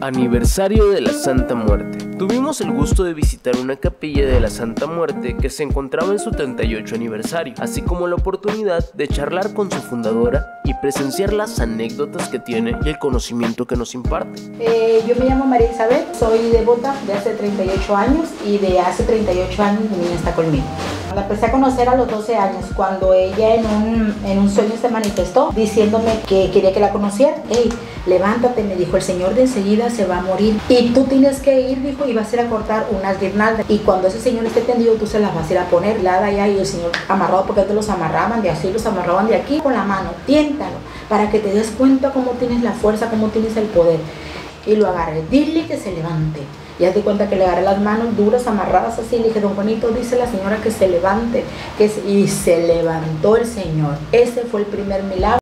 Aniversario de la Santa Muerte. Tuvimos el gusto de visitar una capilla de la Santa Muerte que se encontraba en su 38 aniversario, así como la oportunidad de charlar con su fundadora y presenciar las anécdotas que tiene y el conocimiento que nos imparte. Yo me llamo María Isabel, soy devota de hace 38 años y de hace 38 años mi niña está conmigo. La empecé a conocer a los 12 años cuando ella en un sueño se manifestó diciéndome que quería que la conociera. Hey, levántate, me dijo, el Señor de enseguida se va a morir y tú tienes que ir, dijo, y vas a ir a cortar unas guirnaldas y cuando ese Señor esté tendido tú se las vas a ir a poner, la de allá y el Señor amarrado, porque antes los amarraban de así, los amarraban de aquí con la mano, tiéntalo para que te des cuenta cómo tienes la fuerza, cómo tienes el poder. Y lo agarré, dile que se levante. Y haz de cuenta que le agarré las manos duras, amarradas así, le dije, don Juanito, dice la señora que se levante, y se levantó el Señor. Ese fue el primer milagro.